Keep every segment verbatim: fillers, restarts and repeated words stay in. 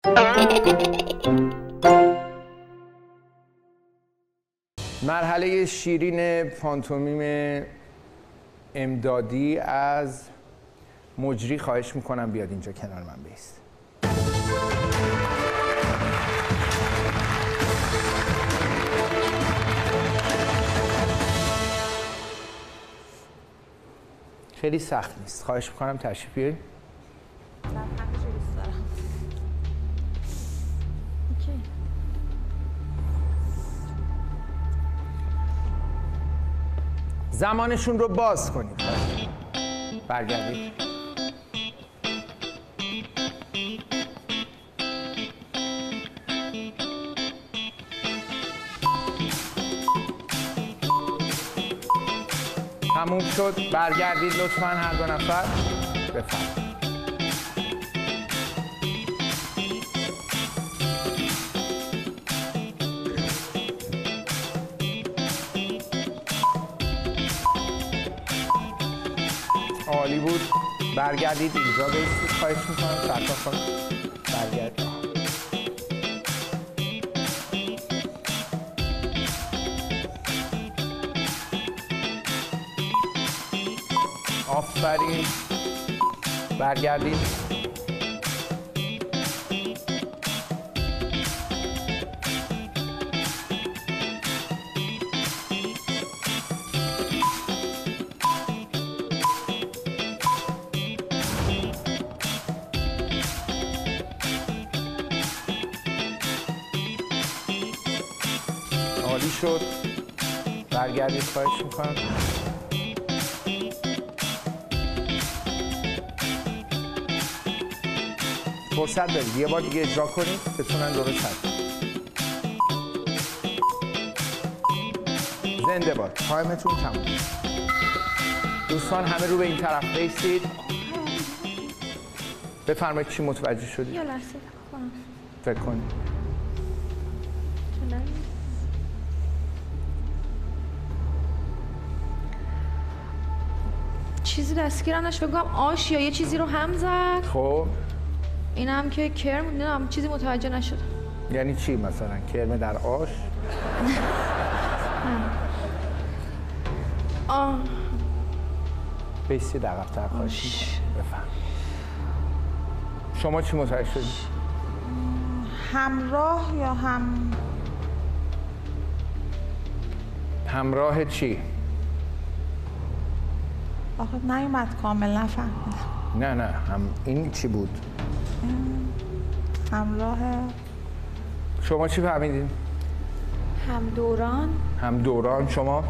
مرحله شیرین پانتومیم امدادی از مجری خواهش میکنم بیاد اینجا کنار من بیست. خیلی سخت نیست. خواهش میکنم تشریف بیارید. زمانشون رو باز کنید. برگردید. تموم شد. برگردید لطفاً هر دو نفر. بفرمایید. عالی بود. برگردید اینجا بیستید. خواهش میکنم سرکار خانم برگردید. آفرین. برگردید. عالی شد. برگردید خواهش میکنم. فرصت بدید یه بار دیگه اجرا کنید بتونن درست حرف زنده باد. تایمتون تموم. دوستان همه رو به این طرف بیستید. بفرمایید چی متوجه شدید؟ یه لحظه فکر کنید. چیزی دستگیرم نشد. فکر کنم آش یا یه چیزی رو هم زد. خب این هم که کرم نمیدونم چیزی متوجه نشد. یعنی چی مثلا کرم در آش؟ آه بیستید عقب‌تر خواهش می‌کنم. بفهم. شما چی متوجه شدید؟ همراه یا هم همراه چی؟ آخه نیومد کامل نفهمیدم. نه نه هم این چی بود؟ همراه شما چی فهمیدین؟ هم دوران. هم دوران. شما؟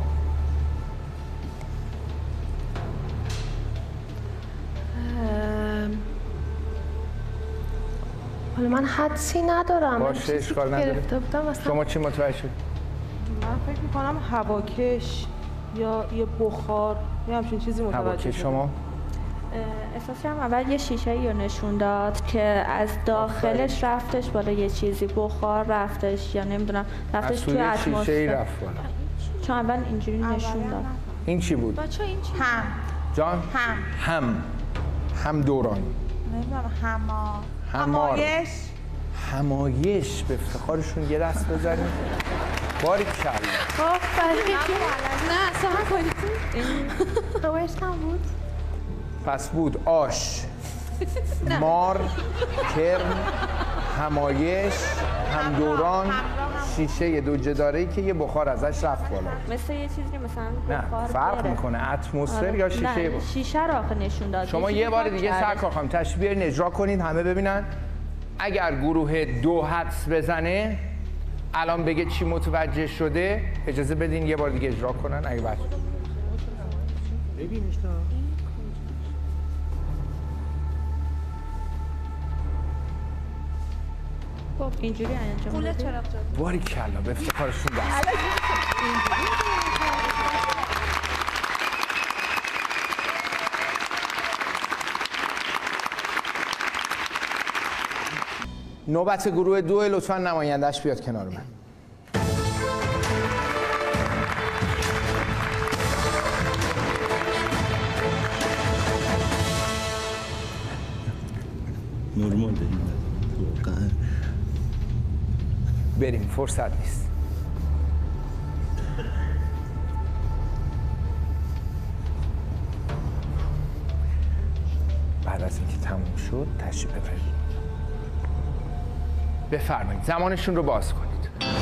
حالا من حدسی ندارم. باشه اشکال نداره. شما چی متوجه شد؟ من فکر میکنم هواکش یا یه بخار یا همچین چیزی متوجه هواکش. شما؟ احساس کردم اول یه شیشه رو نشون داد که از داخلش رفتش بالا یه چیزی، بخار رفتش یا نمیدونم رفتش توی اتمسفر. از توی شیشه رفت بالا. چون اول اینجوری نشون داد. این چی بود؟ بچه این چی؟ هم جان؟ هم هم هم دوران. نمیدونم هما همار. همایش همایش. به افتخارشون یه دست بزنیم. باری کلا. نه اصلا کنید. همایش هم بود. پس بود آش، مار، کرم، همایش، همدوران، شیشه دو جداره‌ای که یه بخار ازش رفت بالا. مثل یه چیزی مثلا بخار. نه فرق میکنه اتمسفر آره. یا شیشه نه. بخار. شیشه رو آخه نشون داد. شما یه بار دیگه سرکار خانم تشریف بیارین اجرا کنید همه ببینن. اگر گروه دو حدس بزنه الان بگه چی متوجه شده اجازه بدین یه بار دیگه اجرا کنن. اگه بچه ببینیش خب اینجوری انجام قوله چراغ جا. باری کلا به افتخارشون دست. نوبت گروه دو لطفا نماینده‌اش بیاد کنار من. نورمال داریم واقعا بریم فرصت نیست. بعد از اینکه تموم شد تشریف ببرید. بفرمایید زمانشون رو باز کنید.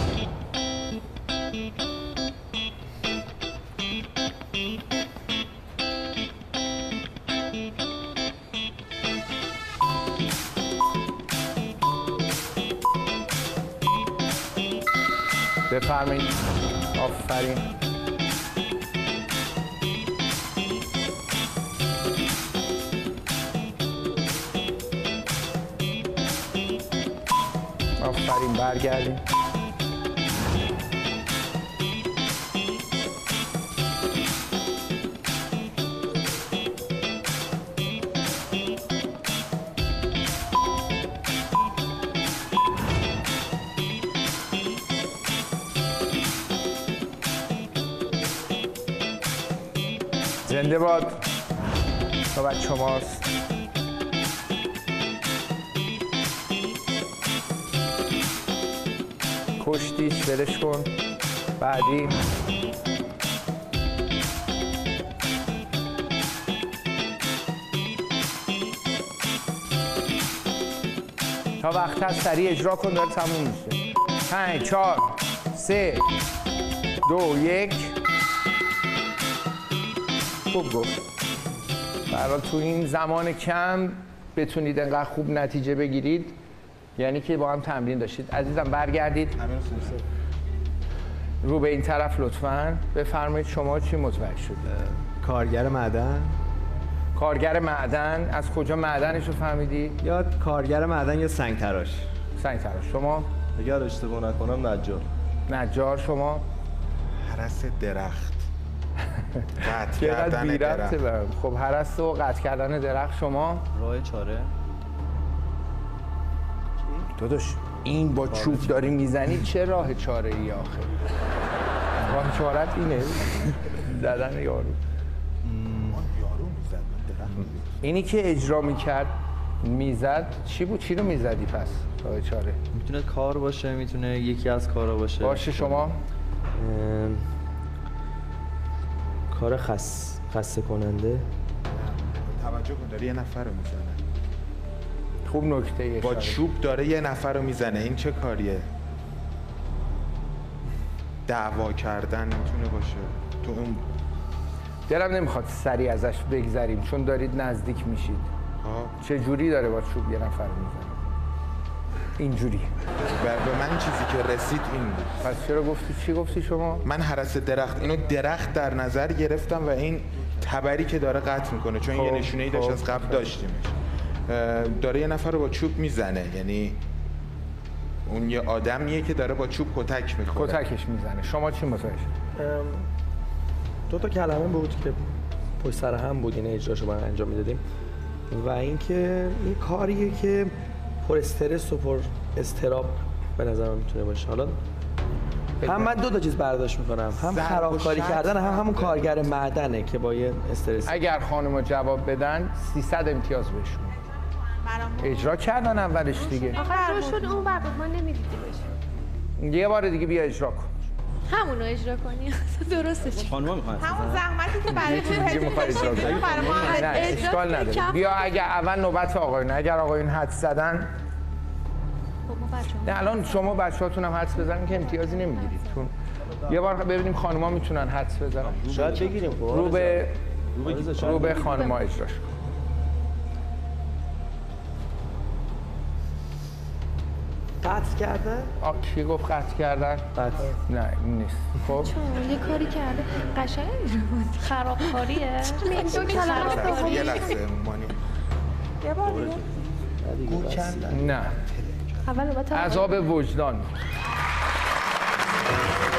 بفرمایید. آفرین. آفرین برگردیم. زنده باد. نوبت شماست. کشتیش ولش کن. بعدی. تا وقت هست سریع اجرا کن داره تموم میشه. پنج چهار سه دو یک. خوب گفت. برای تو این زمان کم بتونید انقدر خوب نتیجه بگیرید یعنی که با هم تمرین داشتید. عزیزم برگردید رو به این طرف لطفاً. بفرمایید شما چی متوجه شد؟ کارگر معدن. کارگر معدن. از کجا معدنش رو فهمیدی؟ یا کارگر معدن یا سنگ تراش. سنگ تراش. شما؟ اگر اشتباه نکنم نجار. نجار. شما؟ هرس درخت. قطع کردن درخت. خب هرس و قطع کردن درخت. شما؟ راه چاره. داداش این با چوب داری میزنی چه راه چاره ای آخه؟ راه چارت اینه زدن یارو. اینی که اجرا میکرد میزد چی بود؟ چی رو میزدی پس راه چاره؟ میتونه کار باشه، میتونه یکی از کارا باشه. باشه. شما؟ کار خس خسته کننده. توجه کن داره یه نفر رو میزنه. خوب نکته اشاره. با چوب داره یه نفر رو میزنه. این چه کاریه؟ دعوا کردن میتونه باشه. تو اون دلم نمیخواد سریع ازش بگذریم چون دارید نزدیک میشید. چه جوری داره با چوب یه نفر رو میزنه؟ اینجوری. به من چیزی که رسید این بود. پس چرا گفتی؟ چی گفتی شما؟ من هرس درخت اینو درخت در نظر گرفتم و این تبری که داره قطع میکنه چون خب. یه نشونه‌ای داشت خب. از قبل داشتیمش. داره یه نفر رو با چوب میزنه یعنی اون یه آدمیه که داره با چوب کتک میخوره. کتکش میزنه. شما چی متوجه شد؟ دو تا کلمه بود که پشت سر هم بود این اجراشو با انجام میدادیم و اینکه این کاریه که پر استرس و پر استراب به نظر من میتونه باشه. حالا هم من دو تا چیز برداشت میکنم، هم خرابکاری کردن هم همون کارگر معدنه که با یه استرس. اگر خانم‌ها جواب بدن سیصد امتیاز بهشون. اجرا کردن اولش دیگه. آخه رو شد اون بر ما نمیدیدی بشه. یه بار دیگه بیا اجرا کن. همونو اجرا کنی. درسته چی؟ خانم‌ها میخوان. همون زحمتی که برای چیزی که می‌خوای اجرا کنی. برای ما نه اشکال نداره. بیا اگر اول نوبت آقایون، اگر آقایون حدس زدن نه الان شما بچه‌هاتون هم حدس بزنن که امتیازی نمیگیرید چون یه بار ببینیم خانم‌ها میتونن حدس بزنن. شاید بگیریم. رو به رو به خانم‌ها اجراش کن. قطع کردن؟ آ کی گفت قطع کردن؟ قطع. نه این نیست. خب چون یه کاری کرده قشنگ بود. خرابکاریه. دو کلمه یه لحظه مانی. یه بار دیگه نه اول نوبت عذاب وجدان.